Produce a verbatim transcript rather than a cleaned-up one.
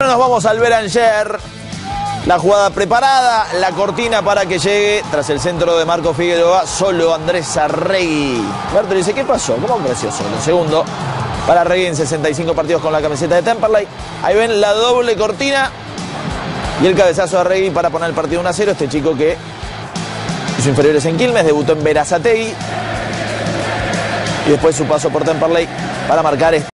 Bueno, nos vamos al Beranger. La jugada preparada, la cortina para que llegue, tras el centro de Marco Figueroa, solo Andrés Arregui. Berto dice, ¿qué pasó? ¿Cómo creció solo? El segundo para Arregui en sesenta y cinco partidos con la camiseta de Temperley. Ahí ven la doble cortina y el cabezazo de Arregui para poner el partido uno a cero. Este chico que hizo inferiores en Quilmes, debutó en Berazategui y después su paso por Temperley para marcar este.